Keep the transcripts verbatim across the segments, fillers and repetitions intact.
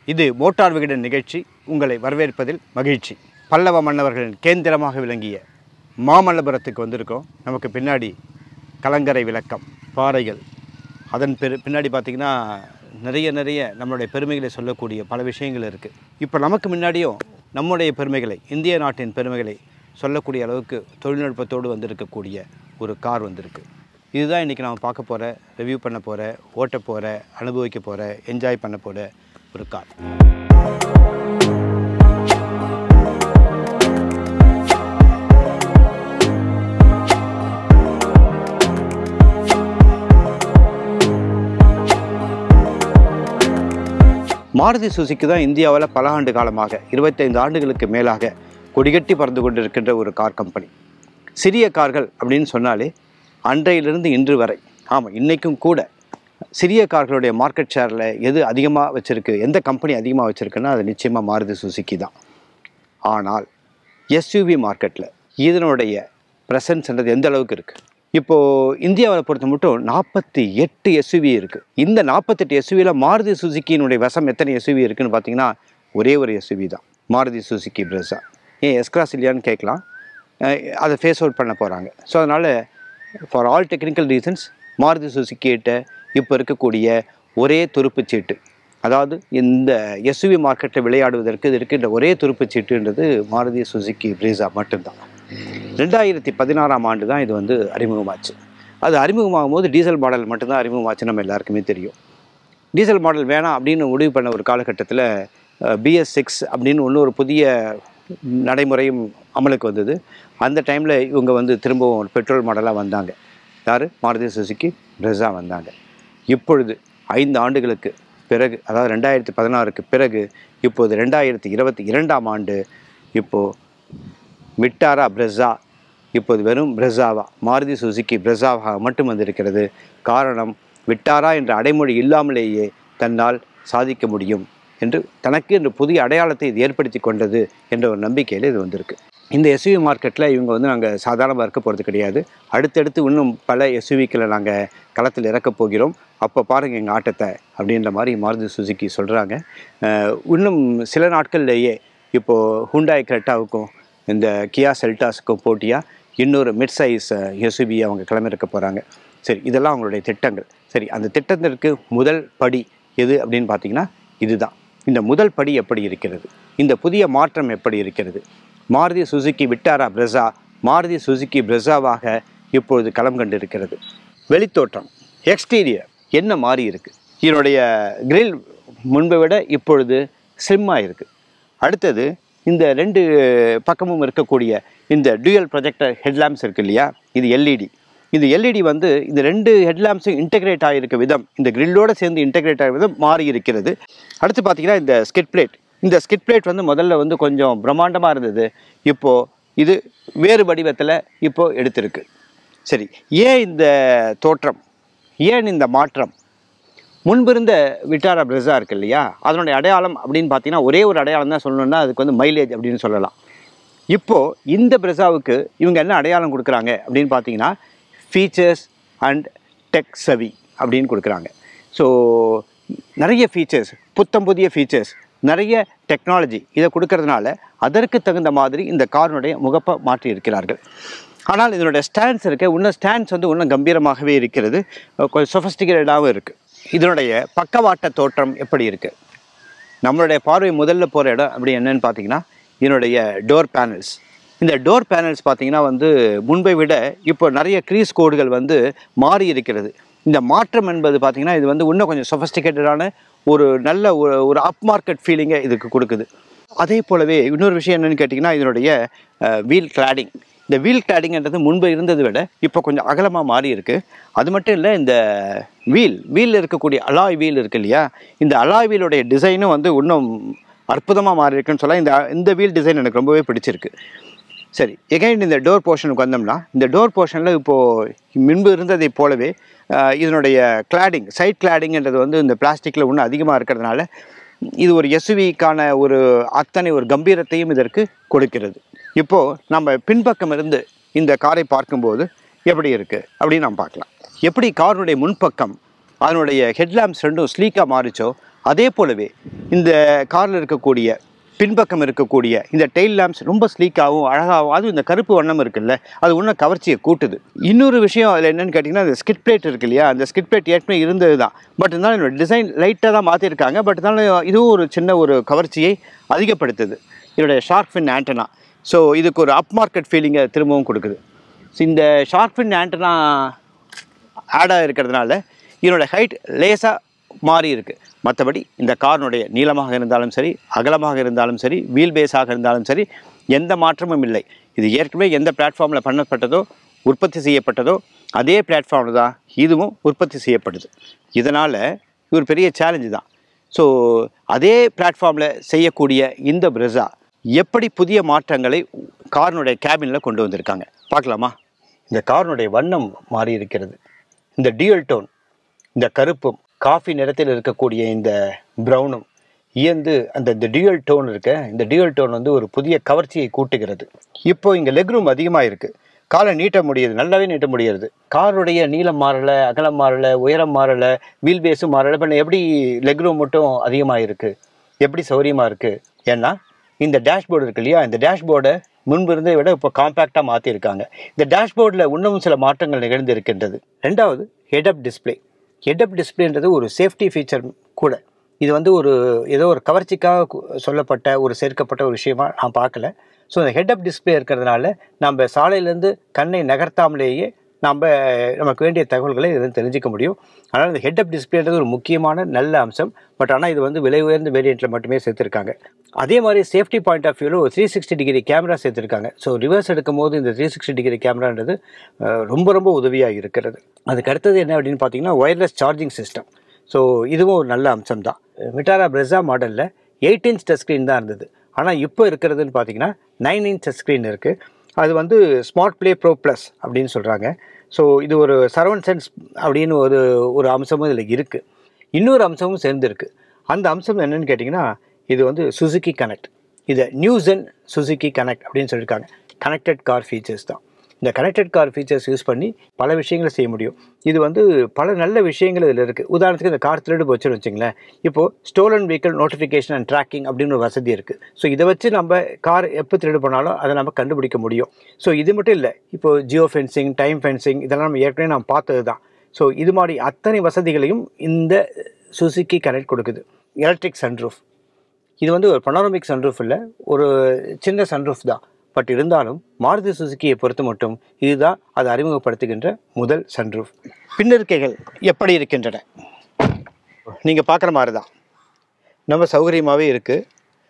இது மோட்டார் விகடன் நிகழ்ச்சி. உங்களை வரவேற்பதில் மகிழ்ச்சி. பல்லவ மன்னவர்களின் கேந்திரமாக விளங்கிய மாமல்லபுரத்துக்கு வந்திருக்கோம். நமக்கு பின்னாடி கலங்கரை விளக்கம், பாறைகள், அதன் பெரு பின்னாடி பார்த்திங்கன்னா நிறைய நிறைய நம்மளுடைய பெருமைகளை சொல்லக்கூடிய பல விஷயங்கள் இருக்குது. இப்போ நமக்கு முன்னாடியும் நம்முடைய பெருமைகளை, இந்திய நாட்டின் பெருமைகளை சொல்லக்கூடிய அளவுக்கு தொழில்நுட்பத்தோடு வந்திருக்கக்கூடிய ஒரு கார் வந்திருக்கு. இதுதான் இன்றைக்கி நாம் பார்க்க போகிற, ரிவ்யூ பண்ண போகிற, ஓட்ட போகிற, அனுபவிக்க போகிற, என்ஜாய் பண்ண போகிற ஒரு கார். மாருதி சுசுக்கி தான் இந்தியாவில் பல ஆண்டு காலமாக, இருபத்தைந்து ஆண்டுகளுக்கு மேலாக கொடிகட்டி பறந்து கொண்டிருக்கின்ற ஒரு கார் கம்பெனி. சிறிய கார்கள் அப்படின்னு சொன்னாலே அன்றையிலிருந்து இன்று வரை, ஆமாம் இன்றைக்கும் கூட சிறிய கார்களுடைய மார்க்கெட் ஷேரில் எது அதிகமாக வச்சுருக்கு, எந்த கம்பெனி அதிகமாக வச்சுருக்குன்னா அது நிச்சயமாக மாருதி சுசுக்கி தான். ஆனால் எஸ்யூவி மார்க்கெட்டில் இதனுடைய ப்ரெசன்ஸ்ன்றது எந்த அளவுக்கு இருக்குது? இப்போது இந்தியாவில் பொறுத்த மட்டும் நாற்பத்தி எட்டு எஸ்யூவி இருக்குது. இந்த நாற்பத்தெட்டு எஸ்யூவியில் மாருதி சுசுக்கியினுடைய வசம் எத்தனை எஸ்யூவி இருக்குதுன்னு பார்த்தீங்கன்னா ஒரே ஒரு எஸ்யூவி தான், மாருதி சுசுக்கி பிரெஸ்ஸா. ஏன் எஸ்கிராஸ் இல்லையான்னு கேட்கலாம். அதை ஃபேஸ் அவுட் பண்ண போகிறாங்க. ஸோ அதனால் for all technical reasons Maruti சுசுக்கிட்ட இப்போ இருக்கக்கூடிய ஒரே துருப்புச்சீட்டு, அதாவது இந்த எஸ்யூவி மார்க்கெட்டில் விளையாடுவதற்கு இது இருக்கின்ற ஒரே துருப்புச்சீட்டுன்றது மாருதி சுசுக்கி பிரெஸ்ஸா மட்டும்தான். ரெண்டாயிரத்தி பதினாறாம் ஆண்டு தான் இது வந்து அறிமுகமாச்சு. அது அறிமுகமாகும் போது டீசல் மாடல் மட்டும்தான் அறிமுகமாச்சு, நம்ம எல்லாருக்குமே தெரியும். டீசல் மாடல் வேணாம் அப்படின்னு முடிவு பண்ண ஒரு காலகட்டத்தில் பிஎஸ் சிக்ஸ் அப்படின்னு ஒன்று ஒரு புதிய நடைமுறையும் அமலுக்கு வந்தது. அந்த டைமில் இவங்க வந்து திரும்பவும் ஒரு பெட்ரோல் மாடலாக வந்தாங்க. யார்? மாருதி சுசுக்கி பிரெஸ்ஸா வந்தாங்க. இப்பொழுது ஐந்து ஆண்டுகளுக்கு பிறகு, அதாவது ரெண்டாயிரத்தி பதினாறுக்கு பிறகு, இப்போது ரெண்டாயிரத்தி இருபத்தி இரண்டாம் ஆண்டு இப்போது விட்டாரா பிரெஸ்ஸா, இப்போது வெறும் பிரெஸ்ஸாவா, மாருதி சுசுக்கி பிரெஸ்ஸாவாக மட்டும் வந்திருக்கிறது. காரணம், விட்டாரா என்ற அடைமொழி இல்லாமலேயே தன்னால் சாதிக்க முடியும் என்று தனக்கு என்று புதிய அடையாளத்தை இது ஏற்படுத்தி கொண்டது என்ற ஒரு நம்பிக்கையில் இது வந்திருக்கு. இந்த எஸ்யூவி மார்க்கெட்டில் இவங்க வந்து நாங்கள் சாதாரணமாக இருக்க போகிறது கிடையாது. அடுத்தடுத்து இன்னும் பல எஸ்யூவிக்களை நாங்கள் களத்தில் இறக்கப் போகிறோம். அப்போ பாருங்கள் எங்கள் ஆட்டத்தை அப்படின்ற மாதிரி மாருதி சுசுக்கி சொல்கிறாங்க. இன்னும் சில நாட்கள்லேயே இப்போது ஹுண்டாய் கிரெட்டாவுக்கும் இந்த கியா செல்டாஸுக்கும் போட்டியாக இன்னொரு மிட் சைஸ் எஸ்யூவி அவங்க கிளம்பிருக்க போகிறாங்க. சரி, இதெல்லாம் அவங்களுடைய திட்டங்கள். சரி, அந்த திட்டத்திற்கு முதல் படி எது அப்படின்னு பார்த்தீங்கன்னா இதுதான். இந்த முதல் படி எப்படி இருக்கிறது, இந்த புதிய மாற்றம் எப்படி இருக்கிறது? மாருதி சுசுக்கி விட்டாரா பிரெஸ்ஸா மாருதி சுசுக்கி பிரெஸ்ஸாவாக இப்பொழுது களம் கண்டு இருக்கிறது. வெளித்தோற்றம், எக்ஸ்டீரியர் என்ன மாறி இருக்குது? இதனுடைய கிரில் முன்பை விட இப்பொழுது ஸ்லிம்மாக இருக்குது. அடுத்தது இந்த ரெண்டு பக்கமும் இருக்கக்கூடிய இந்த டியூயல் ப்ரொஜெக்டர் ஹெட்லாம்ப்ஸ் இருக்குது இல்லையா, இது எல்இடி. இந்த எல்இடி வந்து இந்த ரெண்டு ஹெட்லாம்ப்ஸும் இன்டெகிரேட் ஆகியிருக்க விதம், இந்த கிரில்லோடு சேர்ந்து இன்டெகிரேட் ஆகிய விதம் மாறி இருக்கிறது. அடுத்து பார்த்திங்கன்னா இந்த ஸ்கிட் பிளேட், இந்த ஸ்கிட் பிளேட் வந்து முதல்ல வந்து கொஞ்சம் பிரம்மாண்டமாக இருந்தது. இப்போது இது வேறு வடிவத்தில் இப்போது எடுத்திருக்கு. சரி, ஏன் இந்த தோற்றம், ஏன் இந்த மாற்றம்? முன்பிருந்த விட்டாரா பிரெஸ்ஸா இருக்குது இல்லையா, அதனுடைய அடையாளம் அப்படின்னு பார்த்தீங்கன்னா ஒரே ஒரு அடையாளம் தான் சொல்லணும்னா அதுக்கு வந்து மைலேஜ் அப்படின்னு சொல்லலாம். இப்போது இந்த பிரெஸ்ஸாவுக்கு இவங்க என்ன அடையாளம் கொடுக்குறாங்க அப்படின்னு பார்த்தீங்கன்னா ஃபீச்சர்ஸ் அண்ட் டெக் சவி அப்படின்னு கொடுக்குறாங்க. ஸோ நிறைய ஃபீச்சர்ஸ், புத்தம் புதிய ஃபீச்சர்ஸ், நிறைய டெக்னாலஜி இதை கொடுக்கறதுனால அதற்கு தகுந்த மாதிரி இந்த காரினுடைய முகப்பை மாற்றி இருக்கிறார்கள். ஆனால் இதனுடைய ஸ்டாண்ட்ஸ் இருக்க இன்னும் ஸ்டாண்ட்ஸ் வந்து இன்னும் கம்பீரமாகவே இருக்கிறது, கொஞ்சம் சொஃபஸ்டிகேட்டடாகவும் இருக்குது. இதனுடைய பக்கவாட்ட தோற்றம் எப்படி இருக்குது? நம்மளுடைய பார்வை முதல்ல போகிற இடம் அப்படி என்னன்னு பார்த்தீங்கன்னா இதனுடைய டோர் பேனல்ஸ். இந்த டோர் பேனல்ஸ் பார்த்திங்கன்னா வந்து முன்பை விட இப்போ நிறைய க்ரீஸ் கோடுகள் வந்து மாறி இருக்கிறது. இந்த மாற்றம் என்பது பார்த்திங்கன்னா இது வந்து இன்னும் கொஞ்சம் சொஃபஸ்டிகேட்டடான ஒரு நல்ல ஒரு அப் மார்க்கெட் ஃபீலிங்கை இதுக்கு கொடுக்குது. அதே போலவே இன்னொரு விஷயம் என்னென்னு கேட்டிங்கன்னா இதனுடைய வீல் கிளாடிங். இந்த வீல் கிளாடிங்கிறது முன்பு இருந்ததை விட இப்போ கொஞ்சம் அகலமாக மாறி இருக்குது. அது மட்டும் இல்லை, இந்த வீல் வீலில் இருக்கக்கூடிய அலாய் வீல் இருக்குது இல்லையா, இந்த அலாய் வீலுடைய டிசைனும் வந்து இன்னும் அற்புதமாக மாறி இருக்குன்னு சொல்லலாம். இந்த இந்த வீல் டிசைன் எனக்கு ரொம்பவே பிடிச்சிருக்கு. சரி, எகைன் இந்த டோர் போர்ஷனுக்கு வந்தோம்னா இந்த டோர் போர்ஷனில் இப்போது முன்பு இருந்ததை போலவே இதனுடைய கிளாடிங், சைட் கிளாடிங்கிறது வந்து இந்த பிளாஸ்டிக்கில் இன்னும் அதிகமாக இருக்கிறதுனால இது ஒரு எஸ்யூவிக்கான ஒரு அத்தனை ஒரு கம்பீரத்தையும் இதற்கு கொடுக்கிறது. இப்போது நம்ம பின்பக்கம் இருந்து இந்த காரை பார்க்கும்போது எப்படி இருக்குது அப்படின்னு நாம் பார்க்கலாம். எப்படி காருடைய முன்பக்கம் அதனுடைய ஹெட்லாம்ப்ஸ் ரெண்டும் ஸ்லீக்காக மாறிச்சோ அதே போலவே இந்த காரில் இருக்கக்கூடிய பின்பக்கம் இருக்கக்கூடிய இந்த டெயில் லேம்ப்ஸ் ரொம்ப ஸ்லீக்காகவும் அழகாகவும், அதுவும் இந்த கருப்பு வண்ணம் இருக்குல்ல, அது இன்னும் கவர்ச்சியை கூட்டுது. இன்னொரு விஷயம் அதில் என்னென்னு கேட்டிங்கன்னா, அந்த ஸ்கிட் பிளேட் இருக்கு இல்லையா, அந்த ஸ்கிட் பிளேட் ஏற்கனவே இருந்தது தான். பட் இருந்தாலும் என்னோட டிசைன் லைட்டாக தான் மாற்றிருக்காங்க. பட் இருந்தாலும் இதுவும் ஒரு சின்ன ஒரு கவர்ச்சியை அதிகப்படுத்துது. இதோடைய ஷார்க் ஃபின் ஆண்டனா, ஸோ இதுக்கு ஒரு அப் மார்க்கெட் ஃபீலிங்கை திரும்பவும் கொடுக்குது. ஸோ இந்த ஷார்க் ஃபின் ஆண்டனா ஆடாக இருக்கிறதுனால இதனோட ஹைட் லேசாக மாறி இருக்குது. மற்றபடி இந்த காரினுடைய நீளமாக இருந்தாலும் சரி, அகலமாக இருந்தாலும் சரி, வீல் பேஸாக இருந்தாலும் சரி, எந்த மாற்றமும் இல்லை. இது ஏற்கனவே எந்த பிளாட்ஃபார்மில் பண்ணப்பட்டதோ, உற்பத்தி செய்யப்பட்டதோ, அதே பிளாட்ஃபார்மில் தான் இதுவும் உற்பத்தி செய்யப்படுது. இதனால் இது ஒரு பெரிய சேலஞ்சு தான். ஸோ அதே பிளாட்ஃபார்மில் செய்யக்கூடிய இந்த பிரெஸா எப்படி புதிய மாற்றங்களை காரினுடைய கேபினில் கொண்டு வந்திருக்காங்க பார்க்கலாமா? இந்த காரினுடைய வண்ணம் மாறி இருக்கிறது. இந்த டியூயல் டோன், இந்த கருப்பும் காஃபி நிறத்தில் இருக்கக்கூடிய இந்த ப்ரௌனும் இயந்து அந்த இந்த டியூயல் டோன் இருக்க, இந்த டியூயல் டோன் வந்து ஒரு புதிய கவர்ச்சியை கூட்டுகிறது. இப்போ இங்கே லெக் ரூம் அதிகமாக இருக்குது. காலை நீட்ட முடியுது, நல்லாவே நீட்ட முடியாது. காருடைய நீளம் மாறலை, அகலம் மாறலை, உயரம் மாறலை, வீல் பேஸும் மாறலை. இப்போ எப்படி லெக் ரூம் மட்டும் அதிகமாக இருக்குது, எப்படி சௌரியமாக இருக்குது? ஏன்னா இந்த டேஷ்போர்டு இருக்கு இல்லையா, இந்த டேஷ்போர்டை முன்பு இருந்ததை விட இப்போ காம்பேக்டாக மாற்றிருக்காங்க. இந்த டேஷ்போர்டில் இன்னமும் சில மாற்றங்கள் நிகழ்ந்து இருக்கின்றது. ரெண்டாவது head up display. Head up டிஸ்பிளேன்றது ஒரு சேஃப்டி ஃபீச்சர் கூட. இது வந்து ஒரு ஏதோ ஒரு கவர்ச்சிக்காக சொல்லப்பட்ட ஒரு சேர்க்கப்பட்ட ஒரு விஷயமா நான் பார்க்கல. ஸோ இந்த ஹெட் அப் டிஸ்பிளே இருக்கிறதுனால நம்ம சாலையிலேருந்து கண்ணை நகர்த்தாமலேயே நம்ம நமக்கு வேண்டிய தகவல்களை இதில் தெரிஞ்சிக்க முடியும். அதனால் இந்த ஹெட் அப் டிஸ்பிளேன்றது ஒரு முக்கியமான நல்ல அம்சம். பட் ஆனால் இது வந்து விலை உயர்ந்த வேரியண்ட்டில் மட்டுமே சேர்த்துருக்காங்க. அதே மாதிரி சேஃப்டி பாயிண்ட் ஆஃப் வியூவில் ஒரு த்ரீ சிக்ஸ்டி டிகிரி கேமரா சேர்த்துருக்காங்க. ஸோ ரிவர்ஸ் எடுக்கும் போது இந்த த்ரீ சிக்ஸ்டி டிகிரி கேமரான்றது ரொம்ப ரொம்ப உதவியாக இருக்கிறது. அதுக்கு அடுத்தது என்ன அப்படின்னு பார்த்தீங்கன்னா, ஒயர்லெஸ் சார்ஜிங் சிஸ்டம். ஸோ இதுவும் ஒரு நல்ல அம்சம் தான். விட்டாரா பிரெஸா மாடலில் எயிட் இன்ச் டச் ஸ்க்ரீன் தான் இருந்தது. ஆனால் இப்போ இருக்கிறதுன்னு பார்த்தீங்கன்னா நைன் இன்ச் டச் ஸ்க்ரீன் இருக்குது. அது வந்து ஸ்மார்ட் ப்ளே ப்ரோ ப்ளஸ் அப்படின்னு சொல்கிறாங்க. ஸோ இது ஒரு சரவுண்ட் சென்ஸ் அப்படின்னு ஒரு ஒரு அம்சமும் இதில் இருக்குது. இன்னொரு அம்சமும் சேர்ந்துருக்கு. அந்த அம்சம் என்னென்னு கேட்டிங்கன்னா, இது வந்து சுசுகி கனெக்ட். இதை நியூசன் சுசுகி கனெக்ட் அப்படின்னு சொல்லியிருக்காங்க. கனெக்டட் கார் ஃபீச்சர்ஸ் தான். இந்த கனெக்டட் கார் ஃபீச்சர்ஸ் யூஸ் பண்ணி பல விஷயங்களை செய்ய முடியும். இது வந்து பல நல்ல விஷயங்கள் இதில் இருக்குது. உதாரணத்துக்கு இந்த கார் திருடு போச்சுன்னு வச்சுங்களேன், இப்போது stolen vehicle notification and tracking அப்படின்னு ஒரு வசதி இருக்குது. ஸோ இதை வச்சு நம்ம கார் எப்போ திருடு போனாலும் அதை நம்ம கண்டுபிடிக்க முடியும். ஸோ இது மட்டும் இல்லை, இப்போது ஜியோ ஃபென்சிங், டைம் ஃபென்சிங் இதெல்லாம் நம்ம ஏற்கனவே நம்ம பார்த்தது தான். ஸோ இது மாதிரி அத்தனை வசதிகளையும் இந்த சுசுகி கனெக்ட் கொடுக்குது. Electric sunroof. இது வந்து ஒரு பனோரமிக் சன்ரூஃப் இல்லை, ஒரு சின்ன சன்ரூஃப் தான். பட் இருந்தாலும் மாருதி சுசுக்கியை பொறுத்த மட்டும் இதுதான் அது அறிமுகப்படுத்துகின்ற முதல் சன்ரூஃப். பின்னிருக்கைகள் எப்படி இருக்கின்றன நீங்கள் பார்க்குற மாதிரி தான், ரொம்ப சௌகரியமாகவே இருக்குது.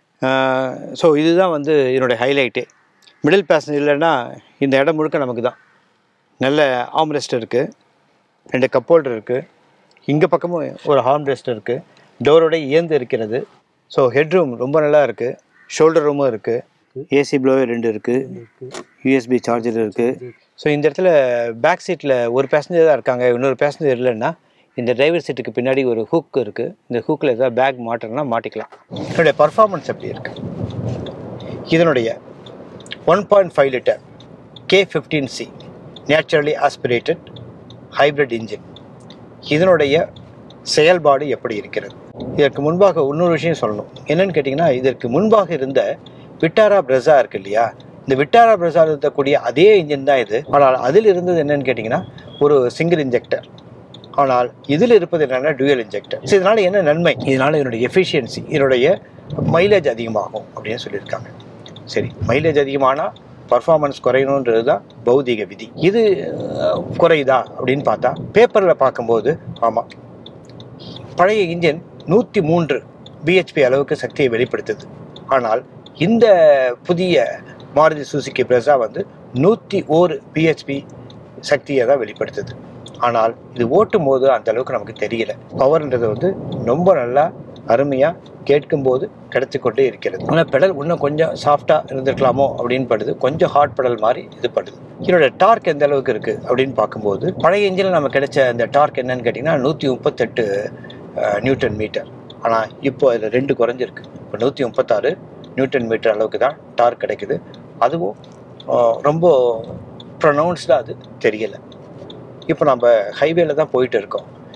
ஸோ இதுதான் வந்து என்னுடைய ஹைலைட்டே. மிடில் பேசஞ்சர் இல்லைன்னா இந்த இடம் முழுக்க நமக்கு தான். நல்ல ஆர்ம்ரெஸ்ட் இருக்குது, ரெண்டு கப் ஹோல்டர் இருக்குது, இங்கே பக்கமும் ஒரு ஆர்ம்ரெஸ்ட் இருக்குது, டோரோட இயந்து இருக்கிறது. ஸோ ஹெட்ரூம் ரொம்ப நல்லா இருக்குது, ஷோல்டர் ரூமும் இருக்குது, ஏசி ப்ளோவர் ரெண்டு இருக்குது, யூஎஸ்பி சார்ஜர் இருக்குது. ஸோ இந்த இடத்துல பேக் சீட்டில் ஒரு பேசஞ்சர் தான் இருக்காங்க, இன்னொரு பேசஞ்சர் இல்லைன்னா இந்த டிரைவர் சீட்டுக்கு பின்னாடி ஒரு ஹூக் இருக்குது. இந்த ஹூக்கில் ஏதாவது பேக் மாட்டணும்னா மாட்டிக்கலாம். இதனுடைய பர்ஃபார்மன்ஸ் எப்படி இருக்குது? இதனுடைய one point five litre K fifteen C naturally aspirated hybrid engine, இதனுடைய செயல்பாடு எப்படி இருக்கிறது? இதற்கு முன்பாக இன்னொரு விஷயம் சொல்லணும். என்னென்னு கேட்டிங்கன்னா, இதற்கு முன்பாக இருந்த விட்டாரா பிரெஸா இருக்குது இல்லையா, இந்த விட்டாரா பிரெஸாவில் இருக்கக்கூடிய அதே இன்ஜின் தான் இது. ஆனால் அதில் இருந்தது என்னென்னு கேட்டிங்கன்னா ஒரு சிங்கிள் இன்ஜெக்டர். ஆனால் இதில் இருப்பது என்னென்னா டூயல் இன்ஜெக்டர். ஸோ இதனால் என்ன நன்மை? இதனால் இதனுடைய எஃபிஷியன்சி, இதனுடைய மைலேஜ் அதிகமாகும் அப்படின்னு சொல்லியிருக்காங்க. சரி, மைலேஜ் அதிகமானால் பர்ஃபார்மன்ஸ் குறையணுன்றது தான் பௌதிக விதி. இது குறையுதா அப்படின்னு பார்த்தா பேப்பரில் பார்க்கும்போது ஆமாம், பழைய இன்ஜின் நூற்றி மூன்று பிஹெச்பி அளவுக்கு சக்தியை வெளிப்படுத்துது. ஆனால் இந்த புதிய மாருதி சுசுகி பிரெஸா வந்து நூற்றி ஒரு பிஹெச்பி சக்தியை தான் வெளிப்படுத்துது. ஆனால் இது ஓட்டும் போது அந்த அளவுக்கு நமக்கு தெரியல. பவர்ன்றது வந்து ரொம்ப நல்லா அருமையாக கேட்கும்போது கிடைச்சிக்கொண்டே இருக்கிறது. ஆனால் பெடல் இன்னும் கொஞ்சம் சாஃப்டாக இருந்திருக்கலாமோ அப்படின்னு படுது, கொஞ்சம் ஹார்ட் பெடல் மாதிரி இது படுது. இதோட டார்க் எந்த அளவுக்கு இருக்குது அப்படின்னு பார்க்கும்போது பழைய இன்ஜினில் நம்ம கிடைச்ச அந்த டார்க் என்னன்னு கேட்டிங்கன்னா நூற்றி முப்பத்தெட்டு நியூட்டன் மீட்டர். ஆனால் இப்போ அதில் ரெண்டு குறைஞ்சிருக்கு. இப்போ நூற்றி முப்பத்தாறு நியூட்டன் மீட்டர் அளவுக்கு தான் டார்க் கிடைக்குது. அதுவும் ரொம்ப ப்ரொனவுன்ஸ்டாக அது தெரியலை. இப்போ நம்ம ஹைவேல தான் போயிட்டு இருக்கோம்.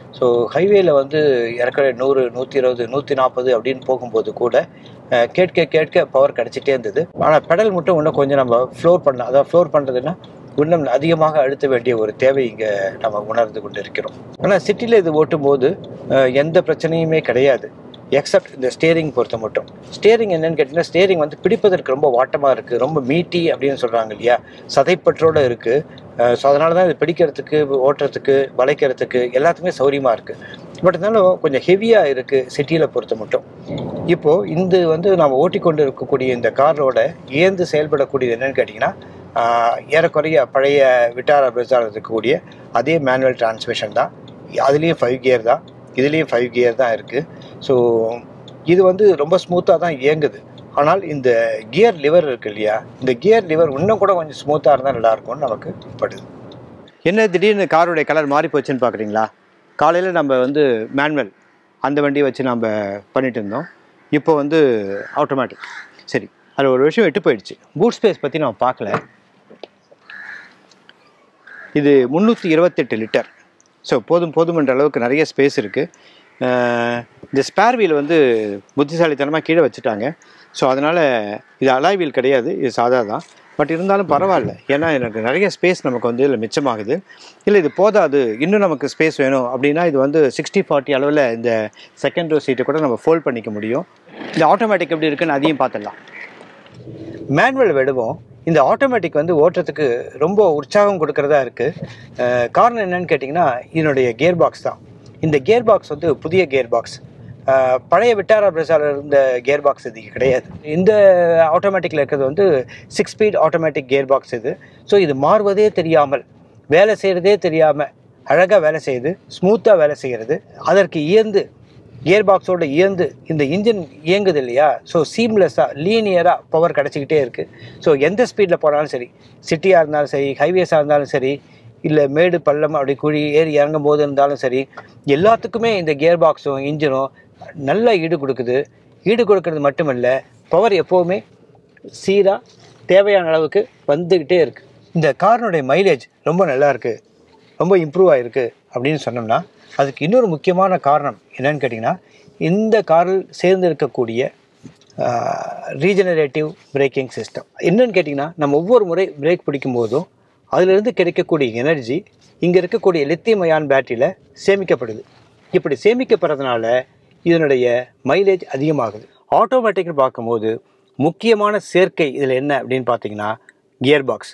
ஸோ ஹைவேல வந்து ஏற்கனவே நூறு நூற்றி இருபது நூற்றி நாற்பது அப்படின்னு போகும்போது கூட கேட்க கேட்க பவர் கிடச்சிட்டே இருந்தது. ஆனால் பெடல் மட்டும் இன்னும் கொஞ்சம் நம்ம ஃப்ளோர் பண்ணலாம். அதாவது ஃப்ளோர் பண்ணுறதுன்னா இன்னும் அதிகமாக அழுத்த வேண்டிய ஒரு தேவை இங்கே நம்ம உணர்ந்து கொண்டு இருக்கிறோம். ஆனால் சிட்டியில் இது ஓட்டும் போது எந்த பிரச்சனையுமே கிடையாது, எக்ஸப்ட் இந்த ஸ்டேரிங் பொறுத்த மட்டும். ஸ்டேரிங் என்னன்னு கேட்டிங்கன்னா, ஸ்டேரிங் வந்து பிடிப்பதற்கு ரொம்ப வாட்டமாக இருக்குது, ரொம்ப மீட்டி அப்படின்னு சொல்கிறாங்க இல்லையா, சதைப்பற்றோடு இருக்குது. ஸோ அதனால தான் இது பிடிக்கிறதுக்கு, ஓட்டுறதுக்கு, வளைக்கிறதுக்கு எல்லாத்துக்குமே சௌரியமாக இருக்குது. பட் இருந்தாலும் கொஞ்சம் ஹெவியாக இருக்குது சிட்டியில் பொறுத்த மட்டும். இப்போது இந்த வந்து நாம் ஓட்டிக்கொண்டு இருக்கக்கூடிய இந்த காரோட ஏந்து செயல்படக்கூடியது என்னென்னு கேட்டிங்கன்னா, ஏறக்குறைய பழைய விட்டாரா பிரெஸ்ஸாவில் இருக்கக்கூடிய அதே மேனுவல் டிரான்ஸ்மிஷன் தான். அதுலேயும் ஃபைவ் கியர் தான், இதுலேயும் ஃபைவ் கியர் தான் இருக்குது. ஸோ இது வந்து ரொம்ப ஸ்மூத்தாக தான் இயங்குது. ஆனால் இந்த கியர் லிவர் இருக்குது இல்லையா, இந்த கியர் லிவர் இன்னும் கூட கொஞ்சம் ஸ்மூத்தாக இருந்தால் நல்லாயிருக்கும்னு நமக்கு படுது. என்ன திடீர்னு காரோடைய கலர் மாறி போச்சுன்னு பார்க்குறீங்களா? காலையில் நம்ம வந்து மேனுவல் அந்த வண்டியை வச்சு நம்ம பண்ணிட்டு இருந்தோம். இப்போ வந்து ஆட்டோமேட்டிக். சரி, அதில் ஒரு விஷயம் விட்டு போயிடுச்சு. பூட் ஸ்பேஸ் பற்றி நம்ம பார்க்கல. இது முந்நூற்றி இருபத்தெட்டு லிட்டர். ஸோ போதும் போதும்ன்ற அளவுக்கு நிறைய ஸ்பேஸ் இருக்குது. இந்த ஸ்பேர் வீல் வந்து புத்திசாலித்தனமாக கீழே வச்சுட்டாங்க. ஸோ அதனால் இது அலாய் வீல் கிடையாது, இது சாதா தான். பட் இருந்தாலும் பரவாயில்ல, ஏன்னா எனக்கு நிறைய ஸ்பேஸ் நமக்கு வந்து இதில் மிச்சமாகுது. இல்லை இது போதாது, இன்னும் நமக்கு ஸ்பேஸ் வேணும் அப்படின்னா இது வந்து சிக்ஸ்டி ஃபார்ட்டி அளவில் இந்த செகண்ட் ரோ சீட்டை கூட நம்ம ஃபோல்ட் பண்ணிக்க முடியும். இந்த ஆட்டோமேட்டிக் எப்படி இருக்குன்னு அதையும் பார்த்துடலாம். மேனுவல் விடுவோம், இந்த ஆட்டோமேட்டிக் வந்து ஓட்டுறதுக்கு ரொம்ப உற்சாகம் கொடுக்கறதா இருக்குது. காரணம் என்னன்னு கேட்டிங்கன்னா, இதனுடைய கியர் பாக்ஸ் தான். இந்த கியர் பாக்ஸ் வந்து புதிய கியர் பாக்ஸ். பழைய விட்டாரா பிரெஸ்ஸாவில் இருந்த கியர் பாக்ஸ் இது கிடையாது. இந்த ஆட்டோமேட்டிக்கில் இருக்கிறது வந்து six speed automatic gear box இது. ஸோ இது மாறுவதே தெரியாமல், வேலை செய்கிறதே தெரியாமல் அழகாக வேலை செய்யுது, ஸ்மூத்தாக வேலை செய்கிறது. அதற்கு இயந்து கியர் பாக்ஸோடு இயந்து இந்த இன்ஜின் இயங்குது இல்லையா, ஸோ சீம்லெஸ்ஸாக லீனியராக பவர் கிடச்சிக்கிட்டே இருக்குது. ஸோ எந்த ஸ்பீடில் போனாலும் சரி, சிட்டியாக இருந்தாலும் சரி, ஹைவேஸாக இருந்தாலும் சரி, இல்லை மேடு பள்ளம் அப்படி குழி ஏறி இறங்கும் போது இருந்தாலும் சரி, எல்லாத்துக்குமே இந்த கியர் பாக்ஸும் இன்ஜினும் நல்ல ஈடு கொடுக்குது. ஈடு கொடுக்கறது மட்டும் இல்லை, பவர் எப்போவுமே சீராக தேவையான அளவுக்கு வந்துக்கிட்டே இருக்குது. இந்த காரினுடைய மைலேஜ் ரொம்ப நல்லா இருக்குது, ரொம்ப இம்ப்ரூவ் ஆகிருக்கு அப்படின்னு சொன்னோம்னா அதுக்கு இன்னொரு முக்கியமான காரணம் என்னன்னு கேட்டிங்கன்னா, இந்த காரில் சேர்ந்து இருக்கக்கூடிய ரீஜெனரேட்டிவ் பிரேக்கிங் சிஸ்டம். என்னன்னு கேட்டிங்கன்னா, நம்ம ஒவ்வொரு முறை பிரேக் பிடிக்கும் போதும் அதிலிருந்து கிடைக்கக்கூடிய எனர்ஜி இங்கே இருக்கக்கூடிய லித்தியம் அயான் பேட்டரியில் சேமிக்கப்படுது. இப்படி சேமிக்கப்படுறதுனால இதனுடைய மைலேஜ் அதிகமாகுது. ஆட்டோமேட்டிக்னு பார்க்கும்போது முக்கியமான சேர்க்கை இதில் என்ன அப்படின்னு பார்த்தீங்கன்னா, கியர் பாக்ஸ்.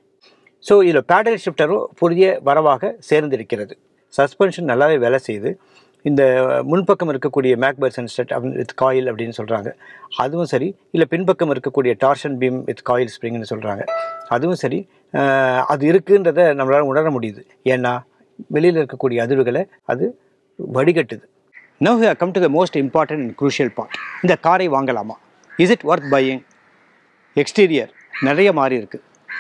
ஸோ இதில் பேடல் ஷிஃப்டரும் புதிய வரவாக சேர்ந்திருக்கிறது. சஸ்பென்ஷன் நல்லாவே வேலை செய்யுது. இந்த முன்பக்கம் இருக்கக்கூடிய மேக்பர்சன் ஸ்டெட் வித் காயில் அப்படின்னு சொல்கிறாங்க, அதுவும் சரி. இல்லை பின்பக்கம் இருக்கக்கூடிய டார்ஷன் பீம் வித் காயில் ஸ்ப்ரிங்னு சொல்கிறாங்க, அதுவும் சரி. அது இருக்குன்றதை நம்மளால் உணர முடியுது. ஏன்னா வெளியில் இருக்கக்கூடிய அதிர்வுகளை அது வடிகட்டுது. Now we have come to the most important and crucial part. இந்த காரை வாங்கலாமா? Is it worth buying? Exterior நிறைய மாறி இருக்குது.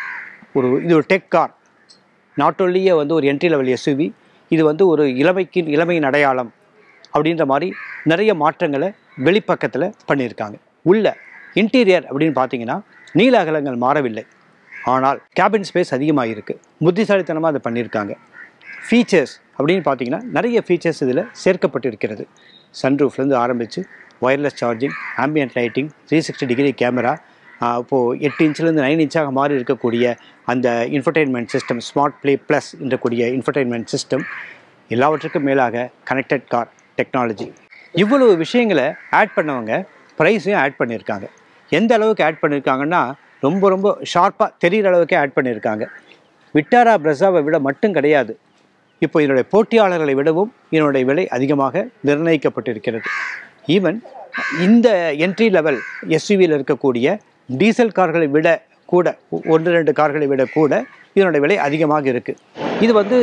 ஒரு இது ஒரு டெக் கார், நாட் ஒன்லியே வந்து ஒரு என்ட்ரி லெவல் எஸ்யூவி, இது வந்து ஒரு இளமைக்கு இளமையின் அடையாளம் அப்படின்ற மாதிரி நிறைய மாற்றங்களை வெளிப்பக்கத்தில் பண்ணியிருக்காங்க. உள்ள இன்டீரியர் அப்படின்னு பார்த்தீங்கன்னா நீள அகலங்கள் மாறவில்லை, ஆனால் கேபின் ஸ்பேஸ் அதிகமாக இருக்குது. புத்திசாலித்தனமாக அதை பண்ணியிருக்காங்க. ஃபீச்சர்ஸ் அப்படின்னு பார்த்தீங்கன்னா நிறைய ஃபீச்சர்ஸ் இதில் சேர்க்கப்பட்டிருக்கிறது. சன்ரூஃப்லேருந்து ஆரம்பித்து wireless charging, ambient lighting, three sixty degree camera, இப்போது எட்டு இன்ச்சிலேருந்து நைன் இன்ச்சாக மாறி இருக்கக்கூடிய அந்த infotainment system, smart play plus என்றக்கூடிய இன்ஃபர்டெயின்மெண்ட் சிஸ்டம், எல்லாவற்றுக்கும் மேலாக கனெக்டட் கார் டெக்னாலஜி. இவ்வளவு விஷயங்களை ஆட் பண்ணவங்க ப்ரைஸையும் ஆட் பண்ணியிருக்காங்க. எந்த அளவுக்கு ஆட் பண்ணியிருக்காங்கன்னா, ரொம்ப ரொம்ப ஷார்ப்பாக தெரிகிற அளவுக்கு ஆட் பண்ணியிருக்காங்க. விட்டாரா பிரெஸ்ஸாவை விட மட்டும் கிடையாது, இப்போ இதனுடைய போட்டியாளர்களை விடவும் இதனுடைய விலை அதிகமாக நிர்ணயிக்கப்பட்டிருக்கிறது. ஈவன் இந்த என்ட்ரி லெவல் எஸ்யூவியில் இருக்கக்கூடிய டீசல் கார்களை விட கூட, ஒன்று ரெண்டு கார்களை விட கூட இதனுடைய விலை அதிகமாக இருக்குது. இது வந்து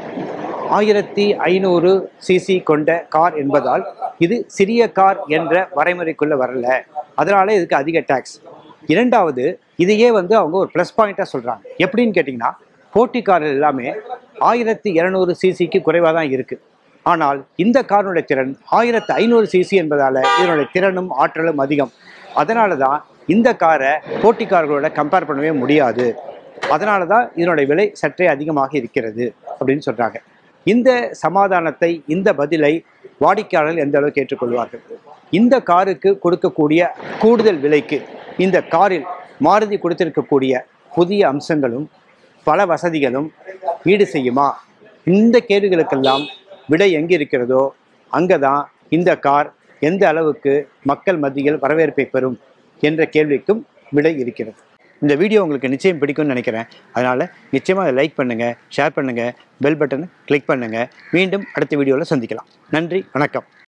ஆயிரத்தி ஐநூறு சிசி கொண்ட கார் என்பதால் இது சிறிய கார் என்ற வரைமுறைக்குள்ளே வரல, அதனால இதுக்கு அதிக டேக்ஸ். இரண்டாவது, இதையே வந்து அவங்க ஒரு ப்ளஸ் பாயிண்ட்டாக சொல்கிறாங்க. எப்படின்னு கேட்டிங்கன்னா, போட்டி கார்கள் எல்லாமே ஆயிரத்தி இரநூறு சிசிக்கு குறைவாக தான் இருக்குது. ஆனால் இந்த காருடைய திறன் ஆயிரத்தி ஐநூறு சிசி என்பதால் இதனுடைய திறனும் ஆற்றலும் அதிகம். அதனால தான் இந்த காரை போட்டி கார்களோட கம்பேர் பண்ணவே முடியாது. அதனால தான் இதனுடைய விலை சற்றே அதிகமாக இருக்கிறது அப்படின்னு சொல்கிறாங்க. இந்த சமாதானத்தை, இந்த பதிலை வாடிக்கையாளர்கள் எந்த அளவுக்கு ஏற்றுக்கொள்வார்கள்? இந்த காருக்கு கொடுக்கக்கூடிய கூடுதல் விலைக்கு இந்த காரில் மாருதி கொடுத்திருக்கக்கூடிய புதிய அம்சங்களும் பல வசதிகளும் ஈடு செய்யுமா? இந்த கேள்விகளுக்கெல்லாம் விடை எங்கே இருக்கிறதோ அங்கே தான் இந்த கார் எந்த அளவுக்கு மக்கள் மத்தியில் வரவேற்பை பெறும் என்ற கேள்விக்கும் விடை இருக்கிறது. இந்த வீடியோ உங்களுக்கு நிச்சயம் பிடிக்கும்னு நினைக்கிறேன். அதனால் நிச்சயமாக அதை லைக் பண்ணுங்கள், ஷேர் பண்ணுங்கள், பெல் பட்டனை கிளிக் பண்ணுங்கள். மீண்டும் அடுத்த வீடியோவில் சந்திக்கலாம். நன்றி, வணக்கம்.